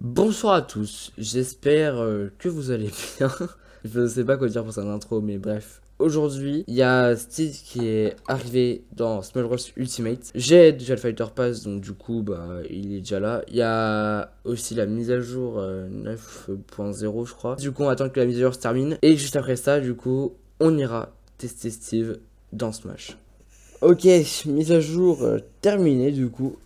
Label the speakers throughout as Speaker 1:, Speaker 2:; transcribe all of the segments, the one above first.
Speaker 1: Bonsoir à tous, j'espère que vous allez bien. Je sais pas quoi dire pour cette intro, mais bref. Aujourd'hui, il y a Steve qui est arrivé dans Smash Bros Ultimate. J'ai déjà le Fighter Pass, donc du coup, bah, il est déjà là. Il y a aussi la mise à jour 9.0, je crois. Du coup, on attend que la mise à jour se termine. Et juste après ça, du coup, on ira tester Steve dans Smash. Ok, mise à jour terminée, du coup.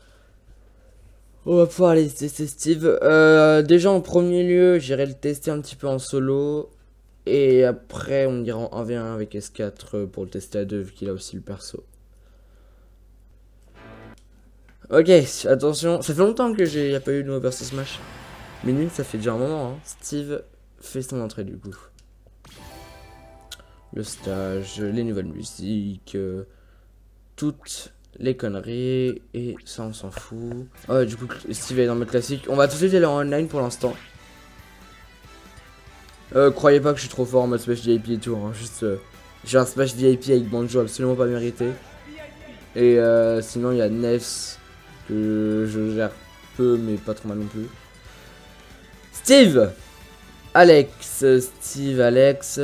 Speaker 1: On va pouvoir aller tester Steve. Déjà en premier lieu, j'irai le tester un petit peu en solo. Et après, on ira en 1v1 avec S4 pour le tester à 2 vu qu'il a aussi le perso. Ok, attention. Ça fait longtemps que n'y a pas eu de nouveau perso Smash. Minute, ça fait déjà un moment. Hein. Steve fait son entrée du coup. Le stage, les nouvelles musiques, toutes les conneries, et ça on s'en fout. Ouais, du coup Steve est dans le mode classique. On va tout de suite aller en online pour l'instant. Croyez pas que je suis trop fort en mode Smash VIP et tout, hein. Juste j'ai un Smash VIP avec Banjo absolument pas mérité. Et sinon il y a Nefs que je gère peu mais pas trop mal non plus. Steve Alex, Steve Alex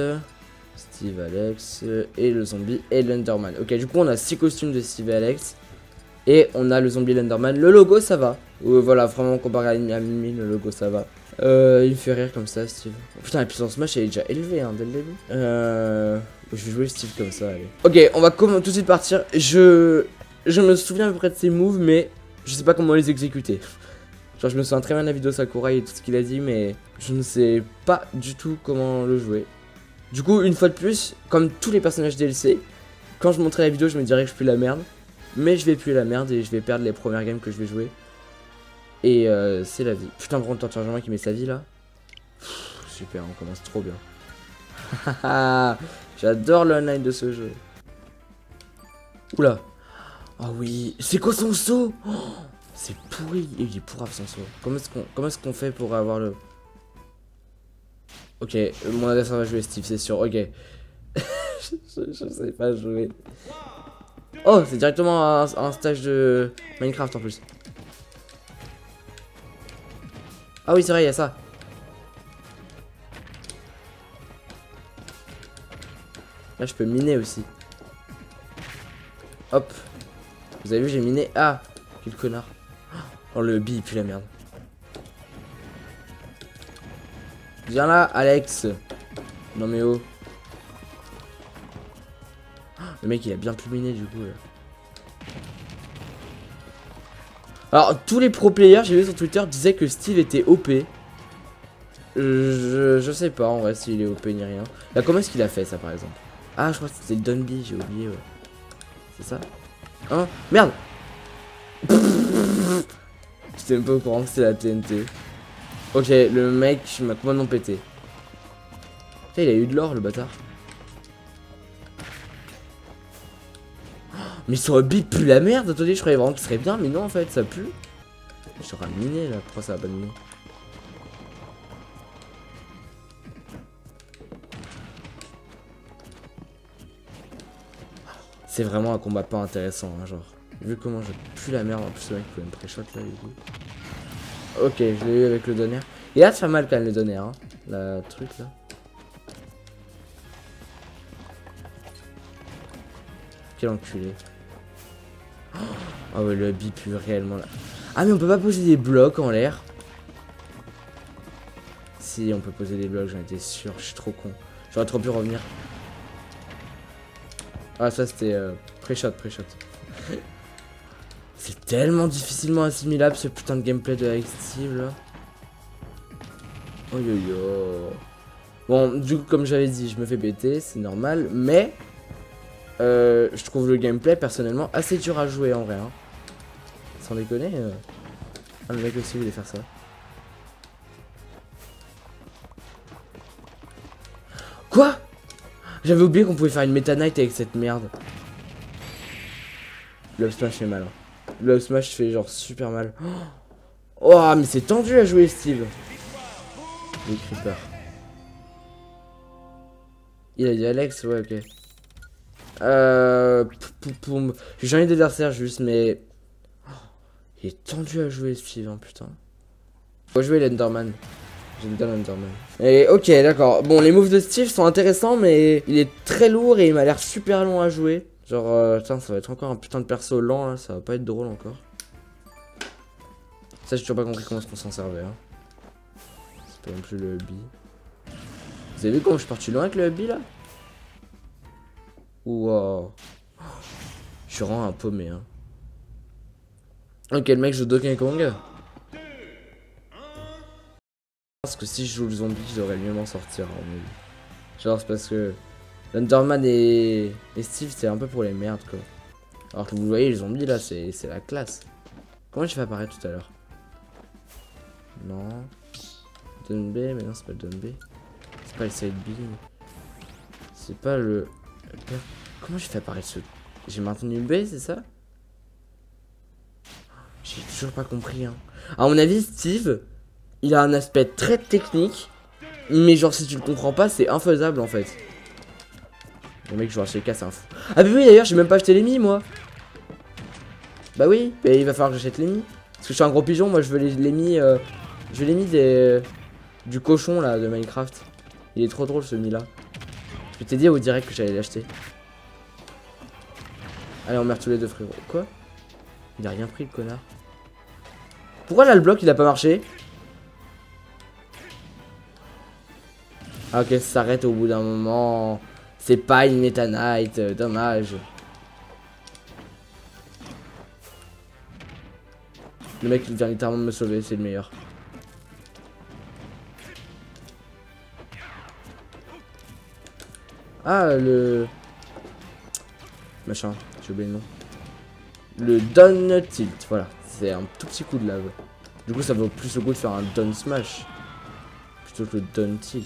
Speaker 1: et le zombie et l'Enderman. Ok, du coup on a 6 costumes de Steve et Alex. Et on a le zombie l'Enderman. Le logo ça va. Voilà, vraiment comparé à Mimi, le logo ça va. Il me fait rire comme ça Steve. Oh, putain, la puissance Smash elle est déjà élevée hein, dès le début. Je vais jouer Steve comme ça, allez. Ok, on va tout de suite partir. Je me souviens à peu près de ses moves, mais je sais pas comment les exécuter. Genre je me souviens très bien de la vidéo Sakurai et tout ce qu'il a dit, mais je ne sais pas du tout comment le jouer. Du coup, une fois de plus, comme tous les personnages DLC, quand je montrais la vidéo, je me dirais que je pue la merde. Mais je vais puer la merde et je vais perdre les premières games que je vais jouer. Et c'est la vie. Putain, par contre, t'entends qui met sa vie là. Pff, super, on commence trop bien. J'adore le online de ce jeu. Oula. Ah oui. C'est quoi son saut? Oh, c'est pourri. Il est pourrave son saut. Comment est-ce qu'on fait pour avoir le... Ok, mon adversaire va jouer Steve, c'est sûr. Ok. je sais pas jouer. Oh, c'est directement un stage de Minecraft en plus. Ah oui, c'est vrai, il y a ça. Là, je peux miner aussi. Hop. Vous avez vu, j'ai miné. Ah, quel connard. Oh, le bi, il pue la merde. Viens là, Alex. Non mais oh. Le mec, il a bien pu miner du coup. Là. Alors, tous les pro players, j'ai vu sur Twitter, disaient que Steve était OP. Je sais pas en vrai s'il est OP ni rien. Là, comment est-ce qu'il a fait ça par exemple? Ah, je crois que c'était le Dunby, j'ai oublié, ouais. C'est ça? Hein? Merde! J'étais même pas au courant que c'était la TNT. Ok, le mec m'a complètement pété. Putain, il a eu de l'or, le bâtard. Mais sur le bip pue la merde. Attendez, je croyais vraiment qu'il serait bien, mais non, en fait, ça pue. Je serai miné là, pourquoi ça va pas miner? C'est vraiment un combat pas intéressant, hein, genre. Vu comment je pue la merde, en plus le mec peut me pré-shot là, du coup. Ok, je l'ai eu avec le donner. Il a de faire mal quand même le donner, hein, la truc là. Quel enculé. Ah ouais, le bip pue réellement là. Ah mais on peut pas poser des blocs en l'air. Si, on peut poser des blocs, j'en étais sûr, je suis trop con. J'aurais trop pu revenir. Ah ça c'était pré-shot. C'est tellement difficilement assimilable ce putain de gameplay de Alex Steve là. Oh yo yo. Bon, du coup comme j'avais dit, je me fais péter, c'est normal, mais je trouve le gameplay personnellement assez dur à jouer en vrai. Hein. Sans déconner, le mec aussi voulait faire ça. Quoi? J'avais oublié qu'on pouvait faire une Meta Knight avec cette merde. Le up smash fait mal. Hein. Le up smash fait genre super mal. Oh, mais c'est tendu à jouer Steve. Les creepers. Il a dit Alex, ouais, ok. J'ai jamais d'adversaire juste, mais... Oh, il est tendu à jouer Steve, hein, putain. Faut jouer l'Enderman. J'aime bien l'Enderman. Et ok, d'accord. Bon, les moves de Steve sont intéressants, mais il est très lourd et il m'a l'air super long à jouer. Genre, putain, ça va être encore un putain de perso lent là, ça va pas être drôle encore. Ça, j'ai toujours pas compris comment est-ce qu'on s'en servait. Hein. C'est pas non plus le hubby. Vous avez vu comment je suis parti loin avec le hubby là? Wow. Je suis vraiment un paumé. Hein. Ok, le mec joue Donkey Kong. Parce que si je joue le zombie, je devrais mieux m'en sortir. Genre, c'est parce que l'Enderman et Steve, c'est un peu pour les merdes quoi. Alors que vous voyez, les zombies là, c'est la classe. Comment j'ai fait apparaître tout à l'heure? Non. Don B, mais non, c'est pas le Don B. C'est pas le Side B. C'est pas le. Comment j'ai fait apparaître ce. J'ai maintenu B, c'est ça? J'ai toujours pas compris. Hein. À mon avis, Steve, il a un aspect très technique. Mais genre, si tu le comprends pas, c'est infaisable en fait. Le mec, je vais acheter le cas, c'est un fou. Ah, bah oui, d'ailleurs, j'ai même pas acheté les mi, moi. Bah oui, mais il va falloir que j'achète les mi. Parce que je suis un gros pigeon, moi je veux les mi. Je veux les mi du cochon là de Minecraft. Il est trop drôle ce mi là. Je t'ai dit au direct que j'allais l'acheter. Allez, on meurt tous les deux, frérot. Quoi? Il a rien pris, le connard. Pourquoi là le bloc il a pas marché? Ah, ok, ça s'arrête au bout d'un moment. C'est pas une Meta Knight, dommage. Le mec il vient littéralement de me sauver, c'est le meilleur. Ah, le. Machin, j'ai oublié le nom. Le Down Tilt, voilà. C'est un tout petit coup de lave. Du coup, ça vaut plus le goût de faire un Down Smash plutôt que le Down Tilt.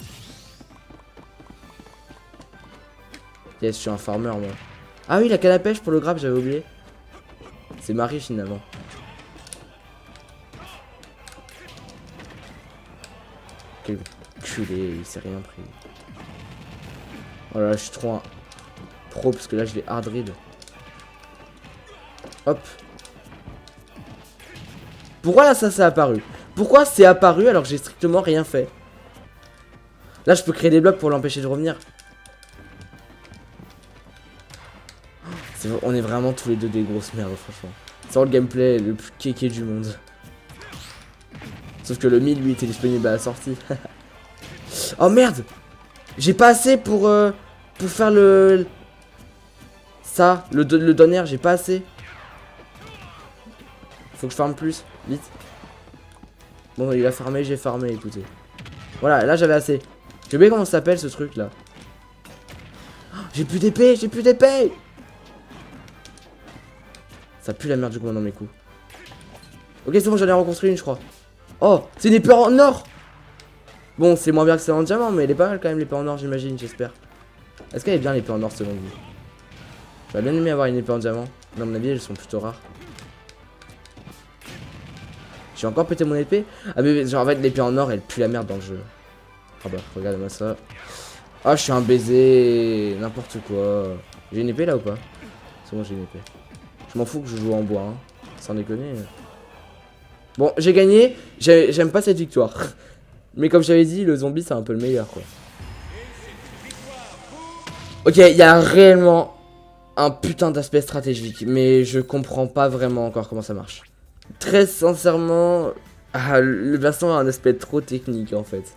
Speaker 1: Yes, je suis un farmer, moi. Ah oui, la canne à pêche pour le grab, j'avais oublié. C'est Marie finalement. Quel culé, il s'est rien pris. Oh là là, je suis trop un pro parce que là je l'ai hard read. Hop. Pourquoi là ça s'est apparu? Pourquoi c'est apparu alors que j'ai strictement rien fait? Là je peux créer des blocs pour l'empêcher de revenir. On est vraiment tous les deux des grosses merdes franchement. C'est vraiment le gameplay le plus kéké du monde. Sauf que le 1000 lui était disponible à la sortie. Oh merde! J'ai pas assez pour faire le... Ça, le donner, j'ai pas assez. Faut que je farme plus, vite. Bon, il a farmé, j'ai farmé, écoutez. Voilà, là j'avais assez. J'ai oublié comment ça s'appelle ce truc là. Oh, j'ai plus d'épée, j'ai plus d'épée. Ça pue la merde du coup dans mes coups. Ok, c'est bon, j'en ai reconstruit une, je crois. Oh, c'est une épée en or. Bon, c'est moins bien que celle en diamant, mais elle est pas mal quand même l'épée en or, j'imagine, j'espère. Est-ce qu'elle est bien l'épée en or selon vous? J'aurais bien aimé avoir une épée en diamant. Mais à mon avis, elles sont plutôt rares. J'ai encore pété mon épée. Ah mais genre en fait l'épée en or elle pue la merde dans le jeu. Ah bah regarde-moi ça. Ah je suis un baiser. N'importe quoi. J'ai une épée là ou pas? C'est bon j'ai une épée. Je m'en fous que je joue en bois hein. Sans déconner. Bon j'ai gagné. J'aime pas cette victoire. Mais comme j'avais dit le zombie c'est un peu le meilleur quoi. Ok il y a réellement un putain d'aspect stratégique. Mais je comprends pas vraiment encore comment ça marche. Très sincèrement, le baston a un aspect trop technique en fait.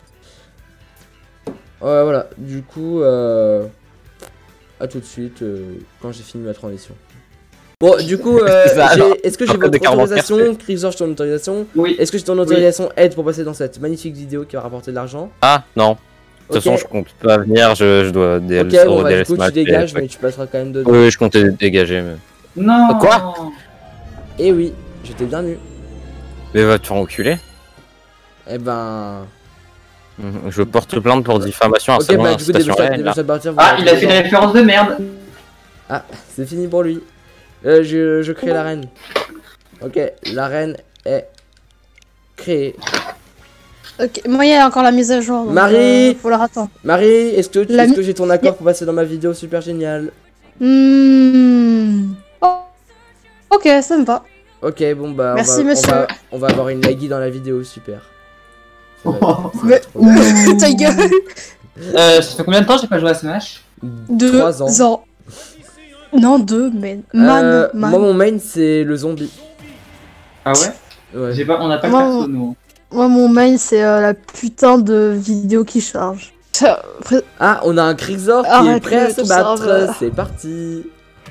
Speaker 1: Voilà, du coup, à tout de suite quand j'ai fini ma transition. Bon, du coup, est-ce que j'ai votre autorisation? Chrysaor, je ton autorisation? Oui. Est-ce que j'ai ton autorisation aide pour passer dans cette magnifique vidéo qui va rapporter de l'argent?
Speaker 2: Ah, non. De toute façon, je compte pas venir, je dois
Speaker 1: DLC. Ok, bon, bah, du coup, tu dégages, mais tu passeras quand même dedans.
Speaker 2: Oui, je comptais dégager, mais.
Speaker 3: Non.
Speaker 2: Quoi?
Speaker 1: Eh oui, j'étais bien nu.
Speaker 2: Mais va te faire enculer.
Speaker 1: Eh ben...
Speaker 2: Je porte plainte pour diffamation à
Speaker 1: okay, bah, du coup,
Speaker 3: ah, il a fait une référence de merde.
Speaker 1: Ah, c'est fini pour lui. Je crée l'arène. Ok, l'arène est créée.
Speaker 4: Ok, moi il y a encore la mise à jour. Donc,
Speaker 1: Marie,
Speaker 4: faut la attendre.
Speaker 1: Marie, est-ce que j'ai ton accord pour passer dans ma vidéo super géniale?
Speaker 4: Oh. Ok, ça me va.
Speaker 1: Ok, bon bah
Speaker 4: merci, monsieur.
Speaker 1: On va avoir une laggy dans la vidéo, super.
Speaker 4: Mais ta gueule.
Speaker 3: Ça fait combien de temps que j'ai pas joué à Smash?
Speaker 4: 2 ans. Non, 2, mais
Speaker 1: Moi, mon main, c'est le zombie.
Speaker 3: Ah ouais?
Speaker 1: Ouais.
Speaker 3: On n'a pas le perso, nous.
Speaker 4: Moi, mon main, c'est la putain de vidéo qui charge.
Speaker 1: Ah, on a un Krixor qui est prêt à se battre. C'est parti.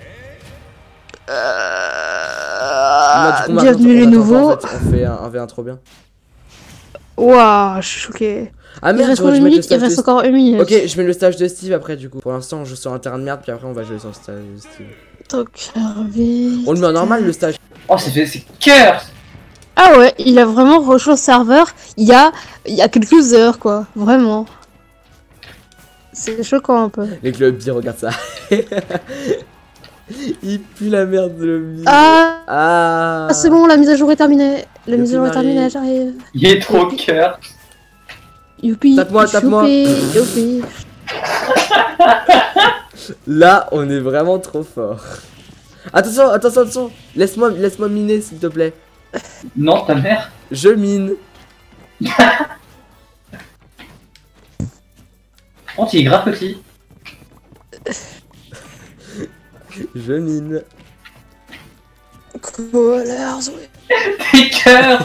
Speaker 4: Bienvenue les nouveaux.
Speaker 1: En fait, on fait un V1 trop bien.
Speaker 4: Waouh, je suis choqué.
Speaker 1: Ah merde,
Speaker 4: il reste encore une minute.
Speaker 1: Ok, je mets le stage de Steve après du coup. Pour l'instant, on joue sur un terrain de merde, puis après on va jouer sur le stage de Steve.
Speaker 4: Donc,
Speaker 1: on le met en normal le stage.
Speaker 3: Oh, c'est cœur.
Speaker 4: Ah ouais, il a vraiment rejoint le serveur il y a quelques heures quoi, vraiment. C'est choquant un peu.
Speaker 1: Et que le Bi regarde ça. Il pue la merde de le Bi.
Speaker 4: Ah, c'est bon, la mise à jour est terminée. La mise à jour est terminée, j'arrive.
Speaker 3: Il est trop cœur.
Speaker 4: Youpi.
Speaker 1: Tape-moi.
Speaker 4: Youpi.
Speaker 1: Là, on est vraiment trop fort. Attention. Laisse-moi miner s'il te plaît.
Speaker 3: Non, ta mère.
Speaker 1: Je mine.
Speaker 3: Oh, il est grave petit.
Speaker 1: Je mine.
Speaker 4: Colors,
Speaker 3: Tes cœurs.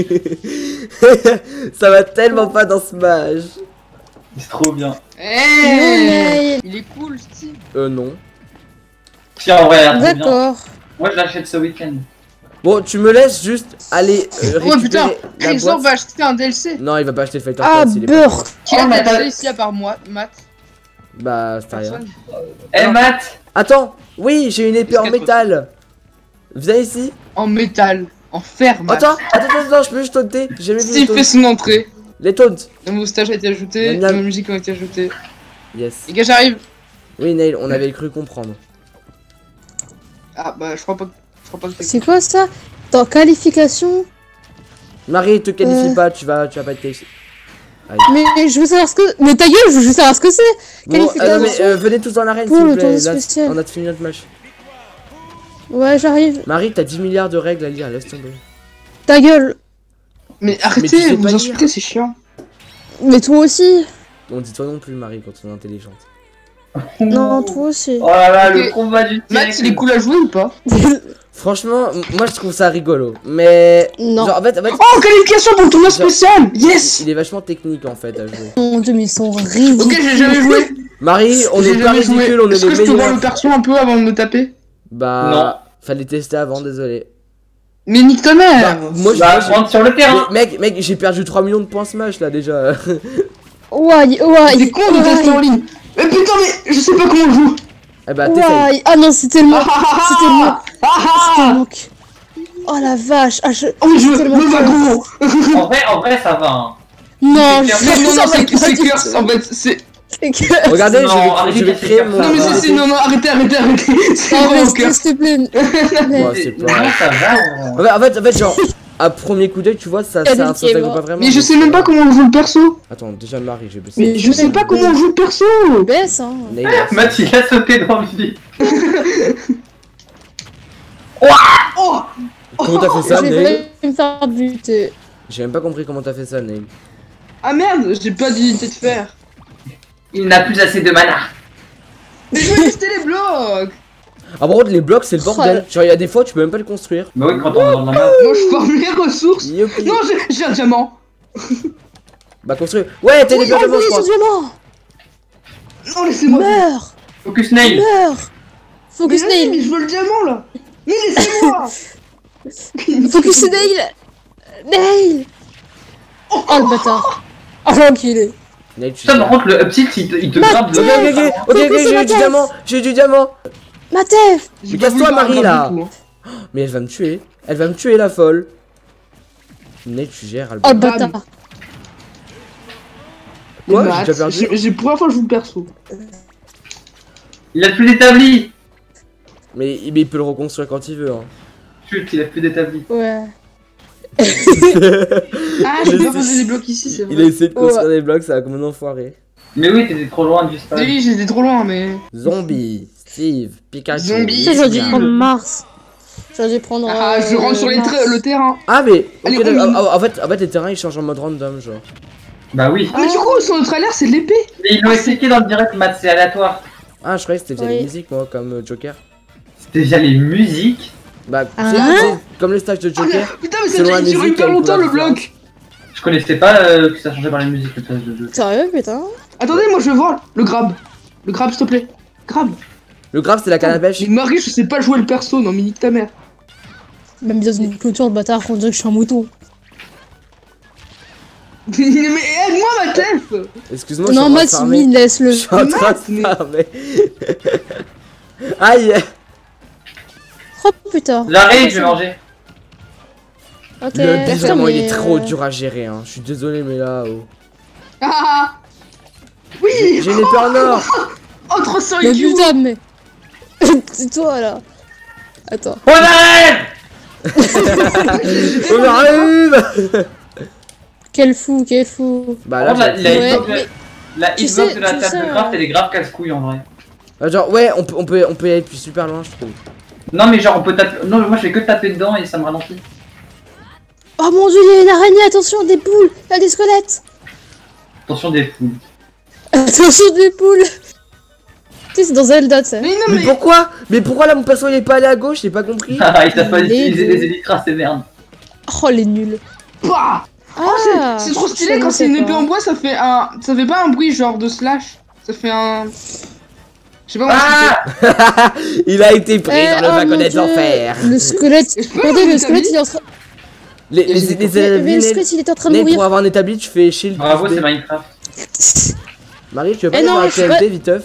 Speaker 1: Ça va tellement pas dans Smash.
Speaker 3: C'est trop bien.
Speaker 5: Il est cool, Steve.
Speaker 1: Non.
Speaker 3: Tiens, en vrai, il a trop bien.
Speaker 4: d'accord.
Speaker 3: Moi, je l'achète ce week-end.
Speaker 1: Bon, tu me laisses juste aller récupérer
Speaker 5: Oh putain,
Speaker 1: la
Speaker 5: Krixor
Speaker 1: boîte.
Speaker 5: va acheter un DLC.
Speaker 1: Non, il va pas acheter le Fighter
Speaker 4: Ah,
Speaker 1: Pass, il est
Speaker 4: beurre.
Speaker 5: Qui a
Speaker 3: mais
Speaker 5: acheté
Speaker 3: t'as-
Speaker 5: ici à part moi, Matt?
Speaker 1: Bah, c'est rien.
Speaker 5: Personne.
Speaker 3: Eh, Matt.
Speaker 1: Attends, oui, j'ai une épée en
Speaker 5: Qu'est-ce
Speaker 1: métal. Viens ici.
Speaker 5: En métal, en fer, Matt.
Speaker 1: Attends, je peux juste taunter. J'ai jamais vu les
Speaker 5: Steve fait
Speaker 1: taunts.
Speaker 5: son entrée.
Speaker 1: Les taunts.
Speaker 5: Le moustache a été ajouté,
Speaker 1: Miam, miam.
Speaker 5: la musique a été ajoutée.
Speaker 1: Yes.
Speaker 5: Les gars, j'arrive.
Speaker 1: Oui, Nail, on avait cru comprendre.
Speaker 5: Ah bah, je crois pas que
Speaker 4: C'est quoi ça? Dans qualification?
Speaker 1: Marie, te qualifie pas, tu vas pas être qualifié.
Speaker 4: Mais je veux savoir ce que. Mais ta gueule, je veux savoir ce que c'est!
Speaker 1: Bon, non,
Speaker 4: Qualification.
Speaker 1: mais venez tous dans l'arène
Speaker 4: Pour
Speaker 1: s'il vous
Speaker 4: le tournoi
Speaker 1: plaît. Là,
Speaker 4: spécial.
Speaker 1: on a fini notre match.
Speaker 4: Ouais, j'arrive.
Speaker 1: Marie, t'as 10 milliards de règles à lire, laisse tomber.
Speaker 4: Ta gueule!
Speaker 5: Mais
Speaker 1: tu
Speaker 5: arrêtez,
Speaker 1: sais pas
Speaker 5: vous
Speaker 1: lire.
Speaker 5: insultez, c'est chiant.
Speaker 4: Mais toi aussi!
Speaker 1: On dit toi non plus, Marie, quand on est intelligente.
Speaker 4: Non, toi aussi.
Speaker 3: Oh là là,
Speaker 5: Ok.
Speaker 3: le combat du
Speaker 5: Matt,
Speaker 3: siècle.
Speaker 5: il est cool à jouer ou pas?
Speaker 1: Franchement, moi je trouve ça rigolo. Mais.
Speaker 4: Non.
Speaker 1: Genre, en fait,
Speaker 5: Oh, qualification pour le tournoi spécial! Yes!
Speaker 1: il est vachement technique en fait à jouer.
Speaker 4: Mon dieu, mais ils sont ridicules.
Speaker 5: Ok, j'ai jamais joué.
Speaker 1: Marie, on
Speaker 5: J'ai
Speaker 1: est pas
Speaker 5: jamais joué.
Speaker 1: ridicule, on est
Speaker 5: Est-ce que
Speaker 1: les
Speaker 5: je peux voir
Speaker 1: meilleurs.
Speaker 5: le perso un peu avant de me taper?
Speaker 1: Bah.
Speaker 3: Non.
Speaker 1: Fallait tester avant, désolé.
Speaker 5: Mais nique ta mère!
Speaker 1: Bah, moi
Speaker 3: Bah,
Speaker 1: j'ai.
Speaker 3: rentre sur le terrain.
Speaker 1: Mec, j'ai perdu 3 millions de points Smash là déjà.
Speaker 4: Ouais,
Speaker 5: Il est con de tester en ligne! Mais putain, mais je sais pas comment on joue!
Speaker 1: Eh bah, t'essayes.
Speaker 4: Ouais. Ah non, c'était le manque. C'était le manque.
Speaker 5: Ah
Speaker 4: C'était le manque. Oh la vache. Ah,
Speaker 5: Oh mon dieu,
Speaker 4: tellement
Speaker 5: le
Speaker 4: peur.
Speaker 5: wagon!
Speaker 3: En vrai, ça va. Hein.
Speaker 4: Non,
Speaker 5: Non,
Speaker 4: ça va
Speaker 5: c'est
Speaker 4: pas du
Speaker 5: curse,
Speaker 4: tout.
Speaker 5: en fait, c'est...
Speaker 1: Regardez,
Speaker 3: Non,
Speaker 1: je vais
Speaker 3: arrêtez
Speaker 1: créer
Speaker 3: de
Speaker 1: mon.
Speaker 3: faire
Speaker 5: Non mais
Speaker 3: va.
Speaker 5: c'est, non, arrêtez, c'est
Speaker 4: Non, mais
Speaker 5: vraiment curse.
Speaker 4: s'il te plaît.
Speaker 1: Ouais, c'est
Speaker 3: Non,
Speaker 1: pas.
Speaker 3: ça va.
Speaker 1: En fait, genre, à premier coup d'œil, tu vois, ça s'intègre pas vraiment.
Speaker 5: Mais je sais même pas comment on joue le perso!
Speaker 1: Attends, déjà Marie, j'ai baissé.
Speaker 5: Mais je sais pas comment on joue le perso!
Speaker 4: Baisse, hein.
Speaker 1: Nail,
Speaker 3: Matt, il a sauté dans le vide.
Speaker 5: Oh!
Speaker 1: comment t'as fait ça,
Speaker 4: Je
Speaker 1: Nail?
Speaker 4: vais me faire buter.
Speaker 1: J'ai même pas compris comment t'as fait ça, Nail.
Speaker 5: Ah merde, j'ai pas d'unité de fer!
Speaker 3: Il n'a plus assez de mana.
Speaker 5: Mais je vais tester les blocs!
Speaker 1: Ah, par contre, les blocs, c'est le bordel. Genre, il y a des fois, tu peux même pas les construire.
Speaker 3: Bah oui, quand on est dans la map.
Speaker 5: Moi je forme les ressources!
Speaker 1: Youpi.
Speaker 5: Non, j'ai un diamant!
Speaker 1: Bah, construire. Ouais, t'as des blocs de
Speaker 4: Oh, oui,
Speaker 1: je crois.
Speaker 4: ce diamant.
Speaker 5: Non, laissez-moi!
Speaker 4: Meurs.
Speaker 3: Focus Nail.
Speaker 4: Meurs.
Speaker 5: Mais
Speaker 4: Focus
Speaker 5: vas-y,
Speaker 4: Nail.
Speaker 5: mais je veux le diamant là! Mais laissez-moi!
Speaker 4: Focus Nail. Nail. Oh le bâtard. Oh l'enculé.
Speaker 1: Nail, tu
Speaker 3: Ça,
Speaker 1: sais.
Speaker 3: par contre, le up tilt, il te grappe de
Speaker 1: Ok, j'ai du diamant. J'ai du diamant.
Speaker 4: Ma tête.
Speaker 5: J'ai
Speaker 1: Mais casse-toi,
Speaker 5: pas voulu
Speaker 1: Marie,
Speaker 5: parler
Speaker 1: là.
Speaker 5: du tout, hein.
Speaker 1: Mais elle va me tuer. Elle va me tuer, la folle. Nail, tu gères,
Speaker 4: Oh le
Speaker 1: Albert.
Speaker 4: bâtard.
Speaker 1: Quoi,
Speaker 5: Matt,
Speaker 1: j'ai déjà perdu.
Speaker 5: j'ai pour la fois je joue le perso.
Speaker 3: Il a plus d'établi.
Speaker 1: Mais il peut le reconstruire quand il veut. Hein.
Speaker 3: Chut, il a plus d'établi.
Speaker 4: Ouais.
Speaker 5: Ah, je peux pas poser des blocs ici, c'est
Speaker 1: Il a
Speaker 5: vrai.
Speaker 1: essayé de construire des blocs, ça a comme un enfoiré.
Speaker 3: Mais oui, t'étais trop loin du stade.
Speaker 5: Oui, j'étais trop loin, mais...
Speaker 1: Zombie, Steve, Pikachu.
Speaker 5: Zombie.
Speaker 4: J'aurais dû
Speaker 1: Lucia.
Speaker 4: prendre Mars. J'aurais dû prendre.
Speaker 5: Ah, je rentre sur
Speaker 4: Mars.
Speaker 5: le terrain.
Speaker 1: Ah, mais.
Speaker 5: Allez,
Speaker 1: ok,
Speaker 5: on
Speaker 1: en fait, les terrains ils changent en mode random, genre.
Speaker 3: Bah oui.
Speaker 5: Ah, mais du coup, sur le trailer, c'est l'épée.
Speaker 3: Mais ils l'ont expliqué dans le direct, Matt, c'est aléatoire.
Speaker 1: Ah, je croyais que c'était via
Speaker 4: Oui.
Speaker 1: les musiques, moi, comme Joker.
Speaker 3: C'était déjà les musiques.
Speaker 1: Bah,
Speaker 4: Ah.
Speaker 1: c'est comme le stage de
Speaker 5: Ah, mais,
Speaker 1: Joker.
Speaker 5: putain, mais ça
Speaker 1: Selon la
Speaker 5: dure
Speaker 1: musique,
Speaker 5: hyper
Speaker 1: elle
Speaker 5: longtemps
Speaker 1: peut
Speaker 5: le
Speaker 1: avoir
Speaker 5: bloc.
Speaker 3: Je connaissais pas que ça changeait par les musiques, le passage de jeu.
Speaker 4: Sérieux, putain?
Speaker 5: Attendez, moi je veux voir le grab. Le grab, s'il te plaît. Grab.
Speaker 1: Le grave, c'est la canne à pêche.
Speaker 5: Mais Marie, je sais pas jouer le perso, non, mais nique ta mère.
Speaker 4: Même dans une clôture de bâtard, on dirait que je suis un mouton.
Speaker 5: Mais aide-moi, ma tête.
Speaker 1: Excuse-moi, je suis en
Speaker 4: Non,
Speaker 1: train de
Speaker 4: Matt,
Speaker 1: farmer.
Speaker 4: laisse-le.
Speaker 1: Je suis en train de farmer. Aïe.
Speaker 4: Oh putain.
Speaker 3: J'arrive, je vais manger.
Speaker 4: Ok.
Speaker 1: Le bis, vraiment, il est
Speaker 4: mais,
Speaker 1: trop dur à gérer. Hein. Je suis désolé, mais là. Oh.
Speaker 5: Ah. Oui.
Speaker 1: J'ai une épée en or.
Speaker 5: Oh, 300
Speaker 4: Mais
Speaker 5: IQ.
Speaker 4: putain, mais. C'est toi là. Attends.
Speaker 3: On arrive.
Speaker 1: On arrive.
Speaker 4: Quel fou, quel fou.
Speaker 1: Bah
Speaker 3: Par
Speaker 1: là,
Speaker 3: contre,
Speaker 1: j'ai-
Speaker 4: Ouais,
Speaker 3: hitbox
Speaker 4: mais-
Speaker 3: la
Speaker 4: tu
Speaker 3: hitbox
Speaker 4: sais-
Speaker 3: de la
Speaker 4: tu
Speaker 3: table
Speaker 4: sais,
Speaker 3: de craft, elle est grave casse-couille en vrai.
Speaker 1: genre, ouais, on peut y aller depuis super loin, je trouve.
Speaker 3: Non, mais genre, on peut taper. Non, moi je fais que taper dedans et ça me ralentit.
Speaker 4: Oh mon dieu, il y a une araignée, attention, des poules. Il y a des squelettes.
Speaker 3: Attention des foules.
Speaker 4: Attention, des poules. Tu sais, c'est dans Zelda, tu sais.
Speaker 5: Mais non,
Speaker 1: Mais
Speaker 5: mais.
Speaker 1: pourquoi? Mais pourquoi là mon perso il est pas allé à gauche? J'ai pas compris.
Speaker 3: Ah, il t'a pas
Speaker 4: Les
Speaker 3: utilisé
Speaker 4: deux.
Speaker 3: les élytras, c'est merde.
Speaker 4: Oh, les nuls.
Speaker 5: Bah. Oh,
Speaker 4: Ah,
Speaker 5: c'est trop
Speaker 4: je
Speaker 5: stylé quand c'est
Speaker 4: connaissais
Speaker 5: une épée
Speaker 4: pas.
Speaker 5: en bois, ça fait un. Ça fait pas un bruit genre de slash. Ça fait un. Je sais pas comment
Speaker 3: Ah.
Speaker 1: Il a été pris dans le
Speaker 4: oh
Speaker 1: wagonnet
Speaker 4: mon Dieu.
Speaker 1: d'enfer.
Speaker 4: Le squelette.
Speaker 5: Je peux
Speaker 4: Regardez,
Speaker 5: avoir
Speaker 4: le
Speaker 5: un
Speaker 4: squelette,
Speaker 5: établi
Speaker 4: il est en train.
Speaker 1: Les
Speaker 4: Mais le squelette, il est en train de
Speaker 1: Nate, pour
Speaker 4: mourir.
Speaker 1: avoir un établi, tu fais shield.
Speaker 3: Bravo,
Speaker 1: plus
Speaker 3: c'est
Speaker 1: B.
Speaker 3: Minecraft.
Speaker 1: Marie, tu veux pas
Speaker 4: Eh
Speaker 1: avoir
Speaker 4: non,
Speaker 1: la
Speaker 4: je suis
Speaker 1: TNT, viteuf?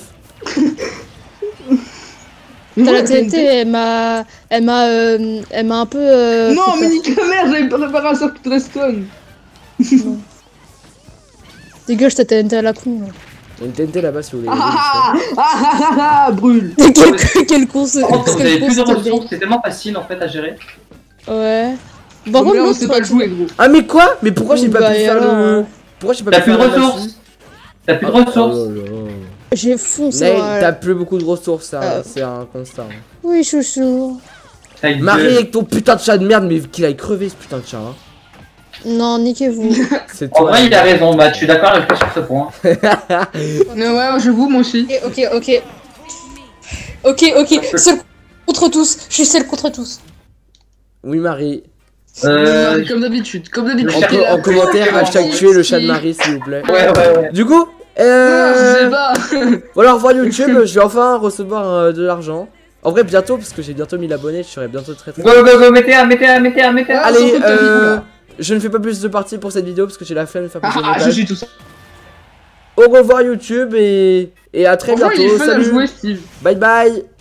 Speaker 4: T'as la TNT, elle m'a un peu.
Speaker 5: Non,
Speaker 4: fait
Speaker 5: mais
Speaker 4: peur.
Speaker 5: nique la mère, j'avais préparé un circuit de redstone.
Speaker 4: Dégage ta TNT à la con. Là.
Speaker 1: Il y a une TNT là-bas si vous voulez.
Speaker 5: Brûle.
Speaker 4: Quel con ce.
Speaker 3: Par contre, vous avez
Speaker 4: Quel con
Speaker 3: plus de
Speaker 4: ce
Speaker 3: ressources, c'est tellement facile en fait à gérer.
Speaker 4: Ouais. Par
Speaker 5: Bon,
Speaker 4: contre,
Speaker 5: là, on
Speaker 4: l'autre,
Speaker 5: sait pas jouer, gros.
Speaker 1: Ah, mais quoi? Mais pourquoi j'ai pas
Speaker 4: Bah,
Speaker 1: pu
Speaker 4: et
Speaker 1: faire
Speaker 4: alors,
Speaker 1: le. Pourquoi j'ai pas
Speaker 3: T'as
Speaker 1: pu
Speaker 3: plus de
Speaker 1: faire la
Speaker 3: ressources.
Speaker 1: machine?
Speaker 3: T'as plus de ressources.
Speaker 1: Oh là là.
Speaker 4: j'ai foncé.
Speaker 1: Nate,
Speaker 4: Voilà.
Speaker 1: t'as plus beaucoup de ressources, ça,
Speaker 4: Euh.
Speaker 1: c'est un constat. hein.
Speaker 4: Oui, chouchou.
Speaker 3: Ta gueule.
Speaker 1: Marie avec ton putain de chat de merde, mais qu'il aille crever ce putain de chat. Hein.
Speaker 4: Non, niquez-vous.
Speaker 1: C'est
Speaker 3: En
Speaker 1: toi.
Speaker 3: vrai, il a raison, Matt, je suis d'accord avec toi sur ce point.
Speaker 5: Mais ouais, j'avoue, moi aussi.
Speaker 4: Ok. Seul contre tous. Je suis seul contre tous.
Speaker 1: Oui, Marie.
Speaker 5: Comme d'habitude, comme d'habitude.
Speaker 1: En commentaire, hashtag tuer le chat de Marie, s'il vous plaît.
Speaker 3: Ouais.
Speaker 1: Du coup,
Speaker 5: Non, je sais pas.
Speaker 1: voilà, au revoir YouTube, je vais enfin recevoir de l'argent. En vrai, bientôt, parce que j'ai bientôt 1000 abonnés, je serai bientôt très.
Speaker 3: Go, mettez un.
Speaker 1: Allez,
Speaker 5: surtout ta vie, là.
Speaker 1: je ne fais pas plus de parties pour cette vidéo parce que j'ai la flemme de faire plus de
Speaker 5: Ah, je
Speaker 1: montage.
Speaker 5: suis tout ça.
Speaker 1: Au revoir YouTube et à très
Speaker 5: Franchement, il est
Speaker 1: bientôt.
Speaker 5: fun à
Speaker 1: Salut.
Speaker 5: jouer, Steve.
Speaker 1: Bye bye.